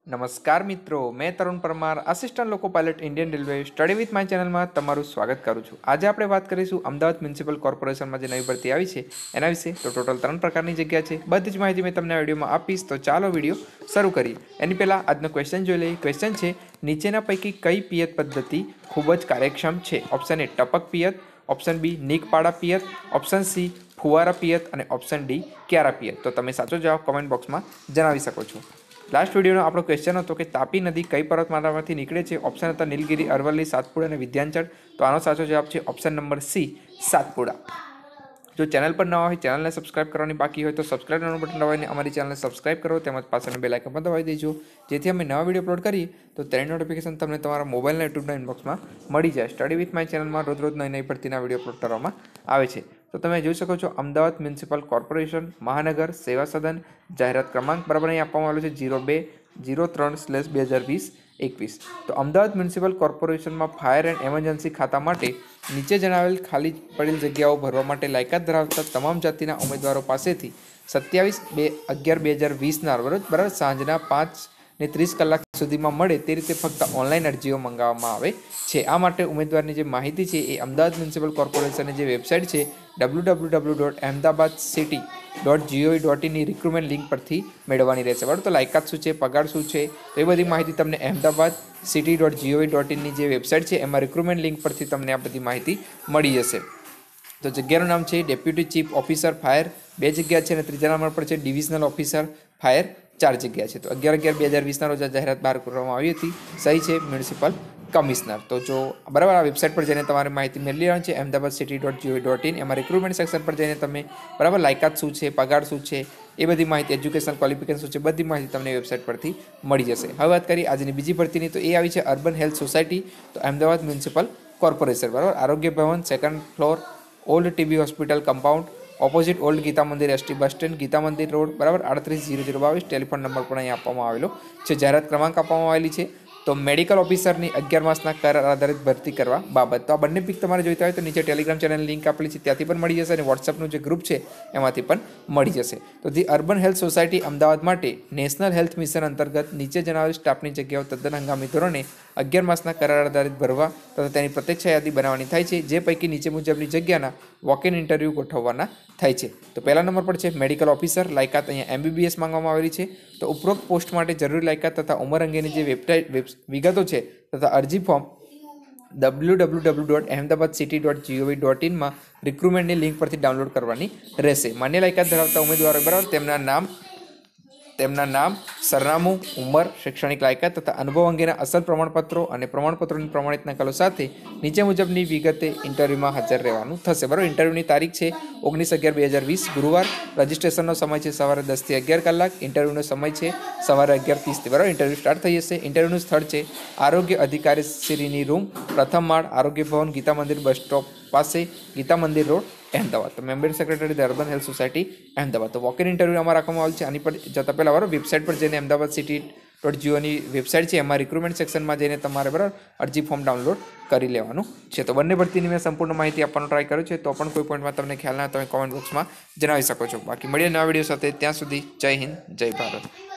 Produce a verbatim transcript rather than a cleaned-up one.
नमस्कार मित्रों, मैं Tarun Parmar assistant loco pilot Indian railway study with my channel में तमाરું स्वागत करूँ છું। આજે આપણે વાત કરીશું અમદાવાદ મ્યુનિસિપલ કોર્પોરેશનમાં જે નવી ભરતી આવી છે એના વિશે। તો ટોટલ ત્રણ પ્રકારની જગ્યા છે, બધી જ માહિતી મેં તમને આ વિડીયોમાં આપીશ। તો ચાલો વિડીયો શરૂ કરીએ। એની પહેલાં આજનો ક્વેશ્ચન જોઈ લઈએ। ક્વેશ્ચન છે, નીચેના પૈકી કઈ પિયત પદ્ધતિ ખૂબ જ કાર્યક્ષમ છે? ઓપ્શન એ ટપક પિયત, ઓપ્શન બી નીકપાડા पियत, ऑप्शन सी फुवारा पियत और ऑप्शन डी क्यारा पियत। तो તમે સાચો જવાબ કમેન્ટ બોક્સમાં જણાવી શકો છો। लास्ट वीडियो आपणो क्वेश्चन હતો કે તાપી નદી કઈ પર્વતમાળામાંથી નીકળે છે? ઓપ્શન હતા નીલગિરી, અરવલ્લી, સાતપુડા અને વિંધ્યાચલ। તો આનો સાચો જવાબ છે ઓપ્શન નંબર સી સાતપુડા। जो चैनल पर नवा हो चैनल ने सब्सक्राइब करवानी बाकी हो तो सब्सक्राइब बटन दबावीने अमारी चैनल ने सब्सक्राइब करो, तेमज पाछळना बेल आइकन पर दबावी देजो, जेथी अमे नवा विडियो अपलोड करीए तो तेनी नोटिफिकेशन तमने तमारा मोबाइलना यूट्यूबना इनबॉक्समां मळी जाय। स्टडी विथ माय चैनलमां रोज रोज नवी नवी भरतीना विडियो अपलोड करवामां आवे छे। तो तमे जोई शको छो अमदावाद म्युनिसिपल कॉर्पोरेशन महानगर सेवा सदन जाहेरात क्रमांक बराबर अहीं आपवामां आवेलो छे जीरो बे जीरो त्रण स्लेश बे हज़ार वीस एकवीस। तो अमदावाद म्युनिसिपल कॉर्पोरेशन में फायर एंड एमरजन्सी खाता माटे नीचे जणावेल खाली पड़ेल जग्याओ भरवा माटे लायकात धरावता तमाम जातिना उम्मीदवारों पासेथी सत्यावीस बे अगियार बे हज़ार वीसना रोज बराबर सांजना पांच ने तीस कलाक सुधीमां मळे ते रीते फक्त ऑनलाइन अरजीओ मंगाववामां आवे छे। आ माटे उम्मीदवारनी जे माहिती छे ए अमदावाद म्युनिसिपल कॉर्पोरेशननी जे वेबसाइट छे W W W dot Ahmedabad city dot G O V dot in recruitment link परथी मेळवવાની રહેશે। बराबर, तो लायकात શું છે, પગાર શું છે, તો એ બધી માહિતી તમને Ahmedabad city dot G O V dot ઇનની જે વેબસાઇટ છે એમાં રિક્રુટમેન્ટ લિંક પરથી તમને આ બધી માહિતી મળી જશે। તો જગ્યાનું નામ છે ડેપ્યુટી ચીફ ઓફિસર ફાયર, બે જગ્યા છે, અને ત્રીજા નંબર પર છે ડિવિઝનલ ઓફિસર ફાયર, ચાર જગ્યા છે। તો અગિયાર અગિયાર બે હજાર વીસના રોજ આ જાહેરાત બહાર કરવામાં આવી હતી। સહી છે મ્યુનિસિપલ કમિશનર। તો જો બરાબર આ વેબસાઇટ પર જઈને તમારે માહિતી મેળવી લેવાની છે Ahmedabad city dot G O V dot in. એમાં રિક્રુટમેન્ટ સેક્શન પર જઈને તમે બરાબર લાયકાત શું છે, પગાર શું છે, એ બધી માહિતી, એજ્યુકેશન ક્વોલિફિકેશન શું છે, બધી માહિતી તમને વેબસાઇટ પરથી મળી જશે। હવે વાત કરીએ આજની બીજી ભરતીની, તો એ આવી છે અર્બન હેલ્થ સોસાયટી, તો અહેમદાબાદ મ્યુનિસિપલ કોર્પોરેશન બરાબર, Arogya Bhavan second floor old TB hospital compound opposite old Gita Mandir ST bus stand Gita Mandir road बराबर अड़तरीस जीरो जीरो बावीस। टेलिफोन नंबर पर अहीं आपवामां आवेलो छे। जाहेरात क्रमांक आपवामां आवेली छे। तो मेडिकल ऑफिसरनी अगियार मासना करार आधारित भरती करवा बाबत। तो आ बंने पीक तमारे जोईता होय तो नीचे टेलिग्राम चैनल लिंक आपेली छे त्याथी पण मळी जशे, अने व्हाट्सएपनुं जे ग्रुप छे एमांथी पण मळी जशे। तो the urban health society Ahmedabad माटे नेशनल हेल्थ मिशन अंतर्गत नीचे जणावेल स्टाफनी जग्याओ तद्दन हंगामी धोरणे अगियार मासना करार आधारित भरवा तथा तेनी प्रत्यक्ष यादी बनाववानी थाय छे, जे पैकी नीचे मुजबनी जग्याना वॉक इन इंटरव्यू गोठववाना थाय छे। तो पहला नंबर पर छे मेडिकल ऑफिसर, लायकात अहींया एमबीबीएस मांगवामां आवेली छे। तो उपरोक्त पोस्ट माटे जरूरी लायकात तथा उमर अंगेनी जे वेबसाइट विगतो छे तथा अरजी form W W W dot Ahmedabad city dot G O V dot in में रिक्रुटमेंटनी लिंक परथी डाउनलॉड करवानी रहेशे। मान्य लायकात धरावता उम्मीदवारो बराबर तेमना नाम તેમના નામ, સરનામું, ઉંમર, શૈક્ષણિક લાયકાત તથા અનુભવ અંગેના અસલ પ્રમાણપત્રો અને પ્રમાણપત્રોની પ્રમાણિત નકલો સાથે નીચે મુજબની વિગતે ઇન્ટરવ્યુમાં હાજર રહેવાનું થશે। બરાબર, ઇન્ટરવ્યુની તારીખ છે ઓગણીસ અગિયાર બે હજાર વીસ ગુરુવાર। રજિસ્ટ્રેશનનો સમય છે સવારે દસથી અગિયાર કલાક। ઇન્ટરવ્યુનો સમય છે સવારે અગિયાર ત્રીસથી। બરાબર, ઇન્ટરવ્યુ સ્ટાર્ટ થઈ જશે। ઇન્ટરવ્યુનું સ્થળ છે આરોગ્ય અધિકારી શ્રીની રૂમ, પ્રથમ માળ, આરોગ્ય ભવન, ગીતા મંદિર બસ સ્ટોપ પાસે, ગીતા મંદિર રોડ, अहमदाबाद। तो member secretary the urban health society Ahmedabad. तो वॉक इन इंटरव्यू अमां राखवामां आवेल छे। आनी पर जता पहेला बराबर वेबसाइट पर जईने अहमदाबाद सिटी डॉट जीओनी वेबसाइट छे एमां रिक्रुटमेंट सेक्शन में जईने तमारे बराबर अरजी फॉर्म डाउनलॉड करी लेवानुं छे। तो बंने भरतीनी मैं संपूर्ण माहिती आपवानो ट्राय कर्यो छे। तो पण कोई पॉइंट में तमने ख्याल ना तो कमेंट बॉक्स में जणावी शको छो। बाकी मळीए नवा विडियो साथे, त्यां सुधी जय हिंद जय भारत।